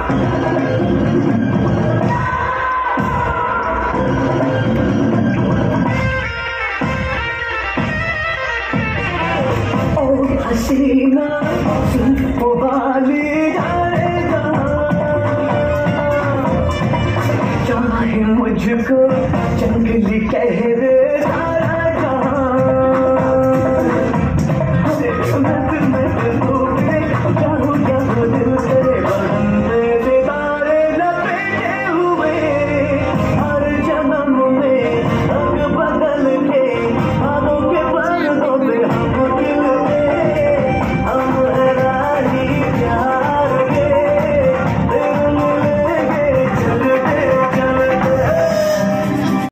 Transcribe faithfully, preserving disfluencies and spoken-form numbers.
हसीना वो वाली जाएगा, चाहे मुझको जंगली कह दे।